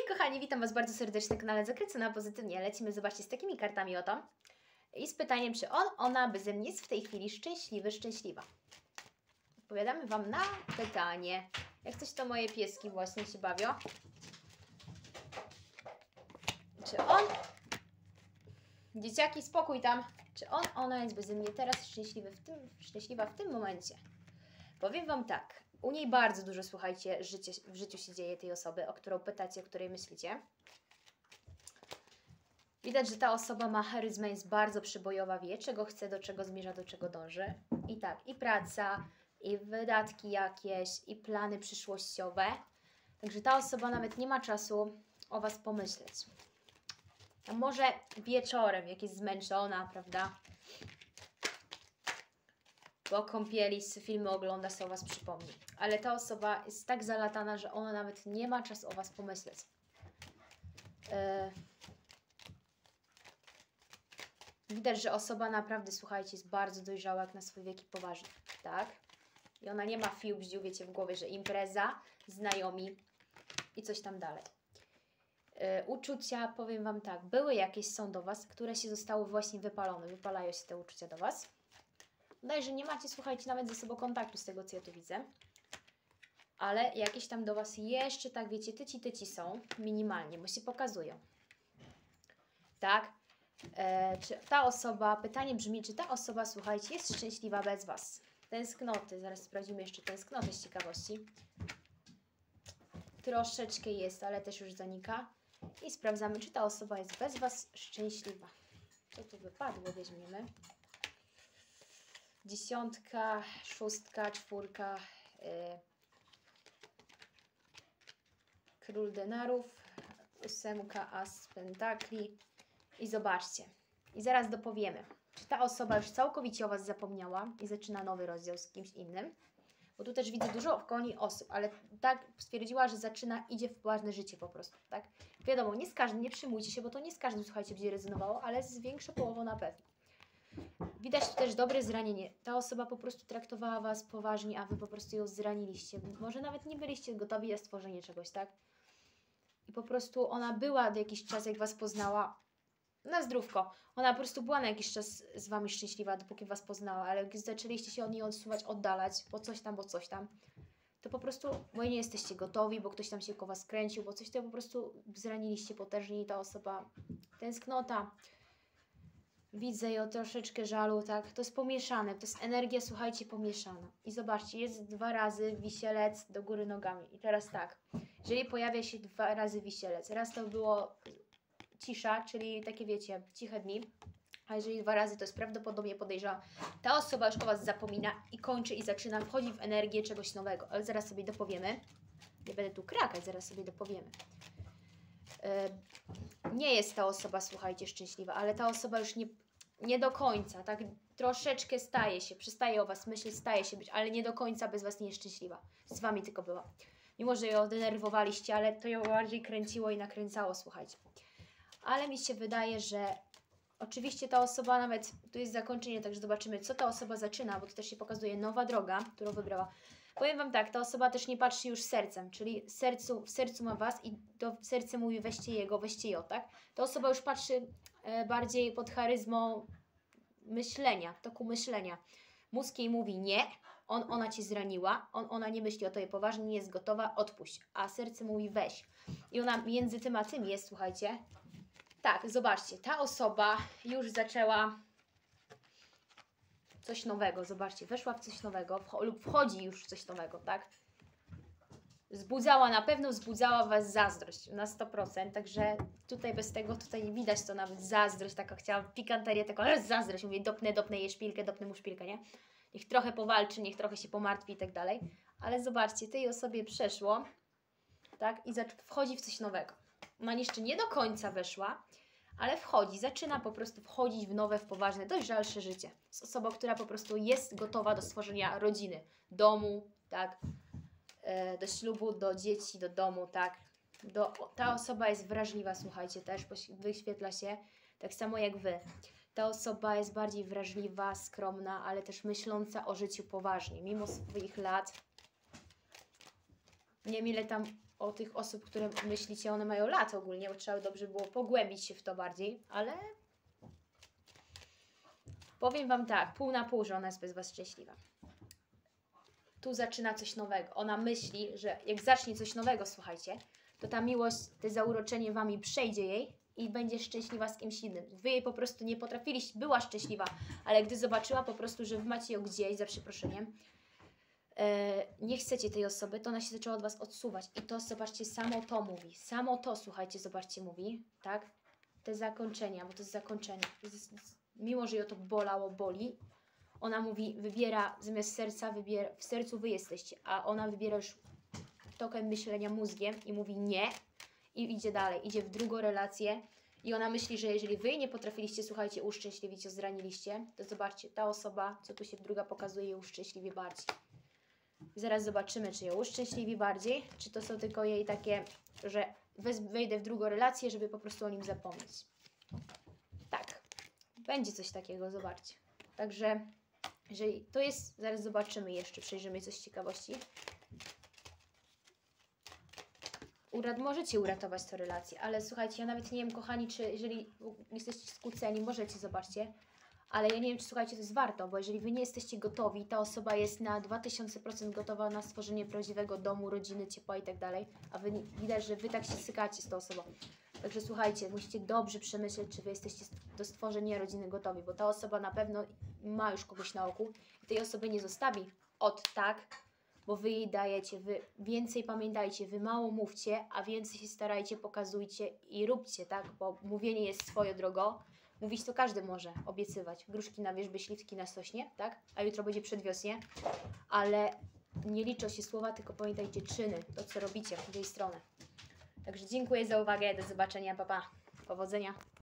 kochani, witam Was bardzo serdecznie na kanale Zakręcona Pozytywnie. Lecimy, zobaczcie, z takimi kartami oto. I z pytaniem, czy ona beze mnie jest w tej chwili szczęśliwy, szczęśliwa. Odpowiadamy Wam na pytanie. Jak coś, to moje pieski właśnie się bawią. Czy on... Dzieciaki, spokój tam. Czy ona jest beze mnie teraz szczęśliwa w tym momencie? Powiem Wam tak. U niej bardzo dużo, słuchajcie, w życiu się dzieje tej osoby, o którą pytacie, o której myślicie. Widać, że ta osoba ma charyzmę, jest bardzo przybojowa, wie, czego chce, do czego zmierza, do czego dąży. I tak, i praca, i wydatki jakieś, i plany przyszłościowe. Także ta osoba nawet nie ma czasu o Was pomyśleć. A może wieczorem, jak jest zmęczona, prawda? Po kąpieli, filmy ogląda, sobie o Was przypomni. Ale ta osoba jest tak zalatana, że ona nawet nie ma czasu o Was pomyśleć. Widać, że osoba naprawdę, słuchajcie, jest bardzo dojrzała jak na swój wiek i poważna, tak? I ona nie ma fiu bździu, wiecie, w głowie, że impreza, znajomi i coś tam dalej. Uczucia, powiem Wam tak, były jakieś, są do Was, które się zostały właśnie wypalone. Wypalają się te uczucia do Was. Wydaje, że nie macie, słuchajcie, nawet ze sobą kontaktu z tego, co ja tu widzę. Ale jakieś tam do Was jeszcze, tak wiecie, tyci są, minimalnie, bo się pokazują. Tak? Czy ta osoba, pytanie brzmi, czy ta osoba, słuchajcie, jest szczęśliwa bez Was? Tęsknoty, zaraz sprawdzimy jeszcze tęsknoty z ciekawości. Troszeczkę jest, ale też już zanika. I sprawdzamy, czy ta osoba jest bez Was szczęśliwa. Co tu wypadło, weźmiemy. 10, 6, 4, król denarów, 8, as pentakli i zobaczcie. I zaraz dopowiemy, czy ta osoba już całkowicie o Was zapomniała i zaczyna nowy rozdział z kimś innym. Bo tu też widzę dużo wokół niej osób, ale tak stwierdziła, że idzie w poważne życie po prostu, tak? Wiadomo, nie z każdym, nie przyjmujcie się, bo to nie z każdym, słuchajcie, będzie rezonowało, ale z większą połową na pewno. Widać tu też dobre zranienie. Ta osoba po prostu traktowała Was poważnie, a Wy po prostu ją zraniliście. Może nawet nie byliście gotowi na stworzenie czegoś, tak? I po prostu ona była jakiś czas, jak Was poznała, na zdrówko. Ona po prostu była na jakiś czas z Wami szczęśliwa, dopóki Was poznała, ale jak zaczęliście się od niej odsuwać, oddalać, bo coś tam, to po prostu, bo nie jesteście gotowi, bo ktoś tam się koło Was kręcił, bo coś to po prostu zraniliście potężnie i ta osoba, tęsknota, widzę ją, troszeczkę żalu, tak, to jest pomieszane, to jest energia, słuchajcie, pomieszana. I zobaczcie, jest 2 razy wisielec do góry nogami. I teraz tak, jeżeli pojawia się 2 razy wisielec, raz to było cisza, czyli takie wiecie, ciche dni, a jeżeli 2 razy, to jest prawdopodobnie, podejrzewam, ta osoba już o Was zapomina i kończy i zaczyna, wchodzi w energię czegoś nowego, ale zaraz sobie dopowiemy. Nie będę tu krakać, zaraz sobie dopowiemy. Nie jest ta osoba, słuchajcie, szczęśliwa, ale ta osoba już nie do końca, tak, troszeczkę przestaje o Was myśleć, staje się być, ale nie do końca bez Was nie jest szczęśliwa. Z Wami tylko była. Mimo, że ją denerwowaliście, ale to ją bardziej kręciło i nakręcało, słuchajcie. Ale mi się wydaje, że oczywiście ta osoba nawet, tu jest zakończenie, także zobaczymy, co ta osoba zaczyna, bo to też się pokazuje nowa droga, którą wybrała. Powiem Wam tak, ta osoba też nie patrzy już sercem, czyli w sercu ma Was i to serce mówi weźcie jego, weźcie ją, tak? Ta osoba już patrzy bardziej pod charyzmą myślenia, toku myślenia. Mózg jej mówi nie, ona Cię zraniła, ona nie myśli o Tobie poważnie, nie jest gotowa, odpuść. A serce mówi weź. I ona między tym a tym jest, słuchajcie. Tak, zobaczcie, ta osoba już zaczęła coś nowego, zobaczcie, weszła w coś nowego lub wchodzi już w coś nowego, tak? Na pewno wzbudzała Was zazdrość na 100%, także tutaj bez tego, tutaj widać to nawet zazdrość, taka chciałam pikanterię, taką zazdrość, mówię, dopnę jej szpilkę, dopnę mu szpilkę, nie? Niech trochę powalczy, niech trochę się pomartwi i tak dalej, ale zobaczcie, tej osobie przeszło, tak? I wchodzi w coś nowego. Ona jeszcze nie do końca weszła, ale zaczyna po prostu wchodzić w nowe, w poważne, dojrzalsze życie. Z osobą, która po prostu jest gotowa do stworzenia rodziny, domu, tak, do ślubu, do dzieci, do domu, tak. Ta osoba jest wrażliwa, słuchajcie, też wyświetla się, tak samo jak Wy. Ta osoba jest bardziej wrażliwa, skromna, ale też myśląca o życiu poważnie, mimo swoich lat. Nie wiem, ile tam o tych osób, które myślicie, one mają lat ogólnie, bo trzeba dobrze było pogłębić się w to bardziej, ale powiem Wam tak, pół na pół, że ona jest bez Was szczęśliwa. Tu zaczyna coś nowego. Ona myśli, że jak zacznie coś nowego, słuchajcie, to ta miłość, to zauroczenie Wami przejdzie jej i będzie szczęśliwa z kimś innym. Wy jej po prostu nie potrafiliście, była szczęśliwa, ale gdy zobaczyła po prostu, że Wy macie ją gdzieś, za przeproszeniem, nie chcecie tej osoby, to ona się zaczęła od Was odsuwać. I to, zobaczcie, samo to mówi. Samo to, słuchajcie, zobaczcie, mówi, tak? Te zakończenia, bo to jest zakończenie. Mimo, że ją to bolało, boli, ona mówi, wybiera, zamiast serca, wybiera, w sercu Wy jesteście, a ona wybiera już tokiem myślenia mózgiem i mówi nie i idzie dalej, idzie w drugą relację i ona myśli, że jeżeli Wy nie potrafiliście, słuchajcie, uszczęśliwić, ją zraniliście, to zobaczcie, ta osoba, co tu się druga pokazuje, ją uszczęśliwi bardziej. I zaraz zobaczymy, czy ją uszczęśliwi bardziej, czy to są tylko jej takie, że wejdę w drugą relację, żeby po prostu o nim zapomnieć. Tak, będzie coś takiego, zobaczcie. Także, jeżeli to jest, zaraz zobaczymy jeszcze, przejrzymy coś z ciekawości. Możecie uratować tę relację, ale słuchajcie, ja nawet nie wiem, kochani, czy jeżeli jesteście skłóceni, możecie, zobaczcie, ale ja nie wiem, czy słuchajcie, to jest warto, bo jeżeli Wy nie jesteście gotowi, ta osoba jest na 2000% gotowa na stworzenie prawdziwego domu, rodziny, ciepła i tak dalej, a Wy widać, że Wy tak się sykacie z tą osobą. Także słuchajcie, musicie dobrze przemyśleć, czy Wy jesteście do stworzenia rodziny gotowi, bo ta osoba na pewno ma już kogoś na oku i tej osoby nie zostawi tak, bo Wy jej dajecie, Wy więcej pamiętajcie, Wy mało mówcie, a więcej się starajcie, pokazujcie i róbcie, tak, bo mówienie jest swoją drogą. Mówić to każdy może, obiecywać. Gruszki na wierzbie, śliwki na sośnie, tak? A jutro będzie przedwiośnie. Ale nie liczą się słowa, tylko pamiętajcie czyny, to co robicie w tej stronie. Także dziękuję za uwagę, do zobaczenia, pa pa. Powodzenia.